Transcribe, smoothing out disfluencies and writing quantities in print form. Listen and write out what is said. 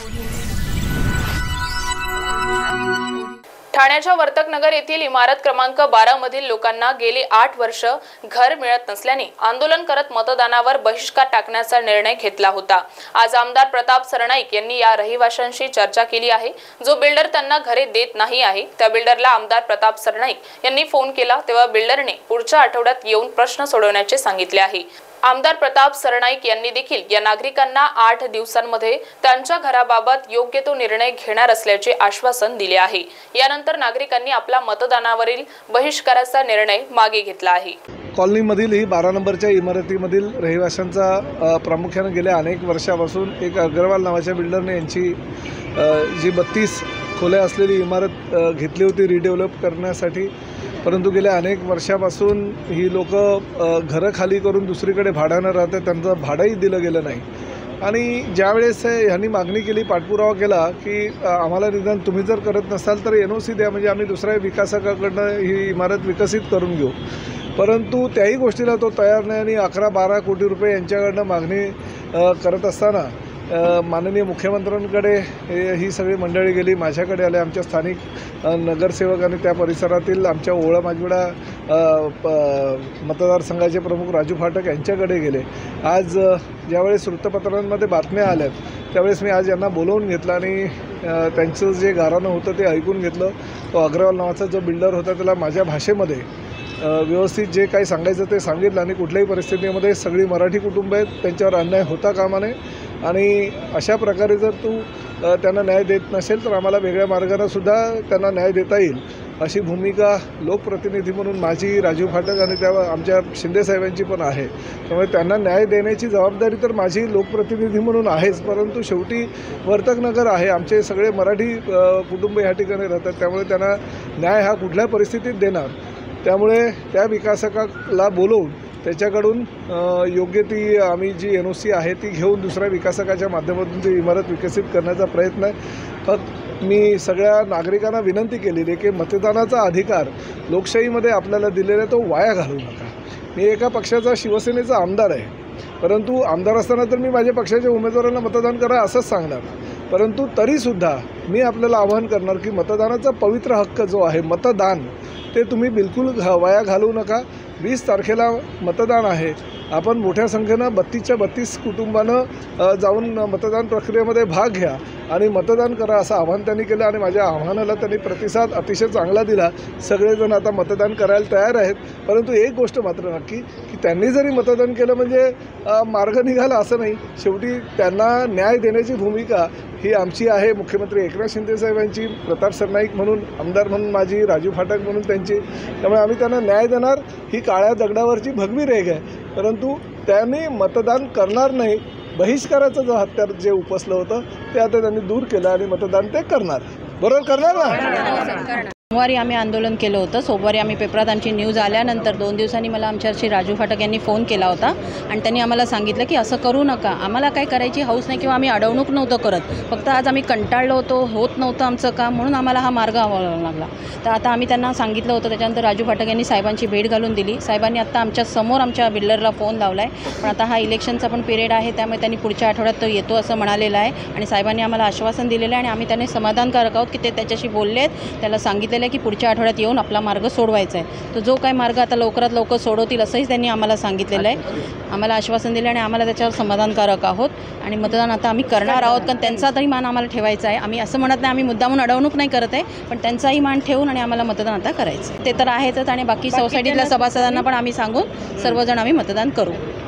ठाण्याच्या वर्तकनगर येथील इमारत क्रमांक 12 मधील लोकांना गेली 8 वर्ष घर मिळत नसल्याने आंदोलन करत मतदानावर बहिष्कार टाकण्याचा निर्णय घेतला होता। आज आमदार प्रताप सरनाईक यांनी या रहिवाशांशी चर्चा केली आहे। जो बिल्डर त्यांना घरे देत नाही आहे त्या बिल्डरला आमदार प्रताप सरनाईक यांनी फोन केला तेव्हा बिल्डरने पुढच्या आठवड्यात येऊन प्रश्न सोडवण्याचे सांगितले आहे। आमदार प्रताप सरनाईक यांनी देखील या नागरिकांना 8 दिवसांमध्ये त्यांच्या घराबाबत योग्य तो निर्णय घेणार असल्याचे आश्वासन दिले आहे। यानंतर नागरिकांनी आपला मतदानावरील बहिष्काराचा निर्णय मागे घेतला आहे। कॉलनीमधील ही 12 नंबरच्या इमारतीमधील रहिवाशांचा प्रामुख्याने गेल्या अनेक वर्षापासून एक अग्रवाल नावाच्या बिल्डरने यांची जी 32 खोल्या असलेली इमारत घेतली होती रिडेव्हलप करण्यासाठी, परंतु गेल्या अनेक वर्षापासून ही लोक घरं खाली करून दुसरीकडे भाड्यानं राहतात, त्यांचं भाडंही दिलं गेलं नाही। आणि ज्यावेळेस ह्यांनी मागणी केली, पाठपुरावा केला की आम्हाला निदान तुम्ही जर करत नसाल तर NOC द्या, म्हणजे आम्ही दुसऱ्या विकासकाकडनं ही इमारत विकसित करून घेऊ, परंतु त्याही गोष्टीला तो तयार नाही। आणि 11-12 कोटी रुपये यांच्याकडनं मागणी करत असताना माननीय मुख्यमंत्र्यांकडे ही सगळी मंडळी गेली, माझ्याकडे आले, आमच्या स्थानिक नगरसेवक आणि त्या परिसरातील आमच्या ओळा माजविडा मतदारसंघाचे प्रमुख राजू फाटक यांच्याकडे गेले। आज ज्यावेळेस वृत्तपत्रांमध्ये बातम्या आल्यात त्यावेळेस मी आज यांना बोलवून घेतलं आणि त्यांचं जे गाऱ्हाणं होतं ते ऐकून घेतलं। तो अग्रवाल नावाचा जो बिल्डर होता त्याला माझ्या भाषेमध्ये व्यवस्थित जे काही सांगायचं ते सांगितलं आणि कुठल्याही परिस्थितीमध्ये सगळी मराठी कुटुंब आहेत, त्यांच्यावर अन्याय होता कामा नये आणि अशा प्रकारे जर तू त्यांना न्याय देत नसेल तर आम्हाला वेगळ्या मार्गाने सुद्धा त्यांना न्याय देता येईल अशी भूमिका लोकप्रतिनिधी म्हणून माझी, राजू फाटक आणि त्या आमच्या शिंदे साहेबांची पण आहे। त्यामुळे त्यांना न्याय देण्याची जबाबदारी तर माझी लोकप्रतिनिधी म्हणून आहेच, परंतु शेवटी वर्तकनगर आहे, आमचे सगळे मराठी कुटुंब या ठिकाणी राहतात, त्यामुळे त्यांना न्याय हा कुठल्या परिस्थितीत देणार। त्यामुळे त्या विकासकाला बोलवून त्याच्याकडून योग्य ती आम्ही जी NOC आहे ती घेऊन दुसऱ्या विकासकाच्या माध्यमातून ती इमारत विकसित करण्याचा प्रयत्न आहे। फक्त मी सगळ्या नागरिकांना विनंती केलेली आहे की मतदानाचा अधिकार लोकशाहीमध्ये आपल्याला दिलेला तो वाया घालवू नका। मी एका पक्षाचा शिवसेनेचा आमदार आहे, परंतु आमदार असताना तर मी माझ्या पक्षाच्या उमेदवारांना मतदान करा असंच सांगणार, परंतु तरीसुद्धा मी आपल्याला आवाहन करणार की मतदानाचा पवित्र हक्क जो आहे मतदान ते तुम्ही बिलकुल वाया घालवू नका। 20 तारखेला मतदान आहे, आपण मोठ्या संख्येनं 32च्या 32 कुटुंबानं जाऊन मतदान प्रक्रियेमध्ये भाग घ्या आणि मतदान करा असं आवाहन त्यांनी केलं आणि माझ्या आव्हानाला त्यांनी प्रतिसाद अतिशय चांगला दिला। सगळेजण आता मतदान करायला तयार आहेत, परंतु एक गोष्ट मात्र नक्की की त्यांनी जरी मतदान केलं म्हणजे मार्ग निघाला असं नाही, शेवटी त्यांना न्याय देण्याची भूमिका ही आमची आहे, मुख्यमंत्री एकनाथ शिंदे साहेबांची, प्रताप सरनाईक म्हणून आमदार म्हणून माझी, राजू फाटक म्हणून त्यांची। त्यामुळे आम्ही त्यांना न्याय देणार ही काळ्या दगडावरची भगवी रेघ आहे, परंतु त्यांनी मतदान करणार नाही। बहिष्काराचं जो हत्यार जे उपसलं होतं ते आता त्यांनी दूर केलं आणि मतदान ते करणार, बरोबर करणार ना। सोमवारी आम्ही आंदोलन केलं होतं, सोमवारी आम्ही पेपरात आमची न्यूज आल्यानंतर 2 दिवसांनी मला आमच्याशी राजू फाटक यांनी फोन केला होता आणि त्यांनी आम्हाला सांगितलं की असं करू नका, आम्हाला काय करायची हौस नाही किंवा आम्ही अडवणूक नव्हतं करत, फक्त आज आम्ही कंटाळलो होतो, होत नव्हतं आमचं काम, म्हणून आम्हाला हा मार्ग अवलंबावा लागला। तर आता आम्ही त्यांना सांगितलं होतं, त्याच्यानंतर राजू फाटक यांनी साहेबांची भेट घालून दिली। साहेबांनी आता आमच्या समोर आमच्या बिल्डरला फोन लावला आहे, पण आता हा इलेक्शनचा पण पिरियड आहे त्यामुळे त्यांनी पुढच्या आठवड्यात तो येतो असं म्हणालेलं आहे आणि साहेबांनी आम्हाला आश्वासन दिलेलं आहे आणि आम्ही त्यांनी समाधानकारक आहोत की ते त्याच्याशी बोलले आहेत, त्याला सांगितलेलं आहे की पुढच्या आठवड्यात येऊन आपला मार्ग सोडवायचा आहे। तो जो काही मार्ग आता लवकरात लवकर सोडवतील असंही त्यांनी आम्हाला सांगितलेलं आहे, आम्हाला आश्वासन दिलं आणि आम्हाला त्याच्यावर समाधानकारक आहोत आणि मतदान आता आम्ही करणार आहोत, कारण त्यांचा तरी मान आम्हाला ठेवायचा आहे। आम्ही असं म्हणत नाही आम्ही मुद्दामून अडवणूक नाही करत आहे, पण त्यांचाही मान ठेवून आणि आम्हाला मतदान आता करायचं ते तर आहेच आणि बाकी सोसायटीतल्या सभासदांना पण आम्ही सांगून सर्वजण आम्ही मतदान करू।